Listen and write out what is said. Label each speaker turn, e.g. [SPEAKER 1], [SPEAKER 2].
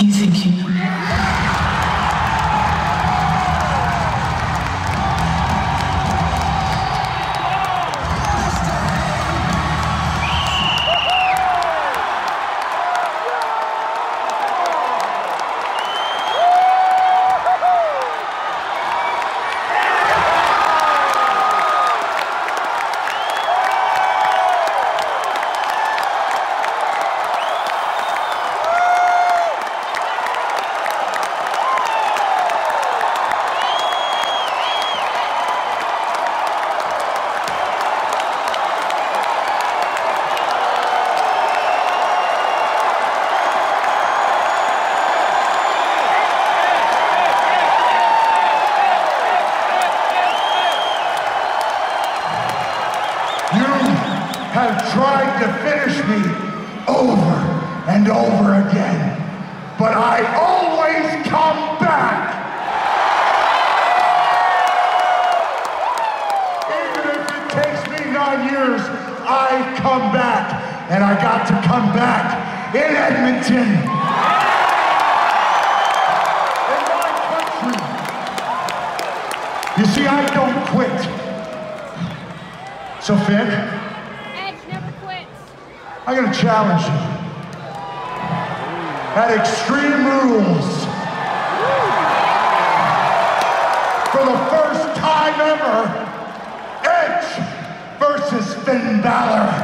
[SPEAKER 1] you think you know?
[SPEAKER 2] Have tried to finish me over and over again, but I always come back. Even if it takes me 9 years, I come back, and I got to come back in Edmonton, in my country. You see, I don't quit. So Finn, I'm gonna challenge you at Extreme Rules. For the first time ever, Edge versus Finn Balor.